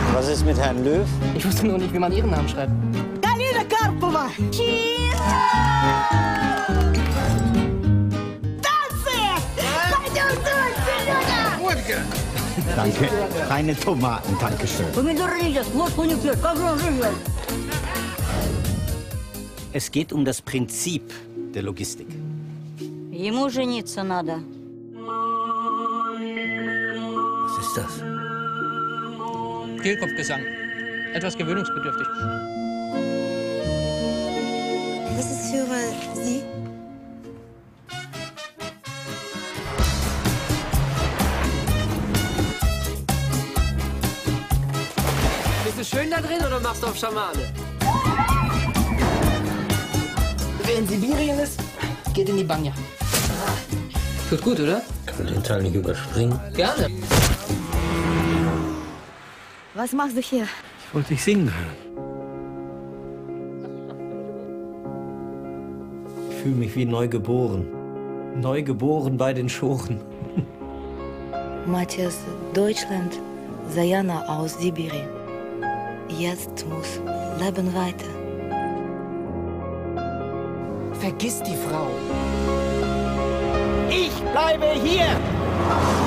Was ist mit Herrn Löw? Ich wusste nur nicht, wie man Ihren Namen schreibt. Galina Karpova! Danke. Keine Tomaten, danke schön. Es geht um das Prinzip der Logistik. Ему жениться надо. Was ist das? Kehlkopfgesang. Etwas gewöhnungsbedürftig. Was ist für Sie? Bist du schön da drin oder machst du auf Schamane? Wer in Sibirien ist, geht in die Banja. Tut gut, oder? Kann man den Teil nicht überspringen? Gerne. Was machst du hier? Ich wollte dich singen hören. Ich fühle mich wie neugeboren. Neugeboren bei den Schoren. Matthias, Deutschland, Sayana aus Sibirien. Jetzt muss Leben weiter. Vergiss die Frau. Ich bleibe hier.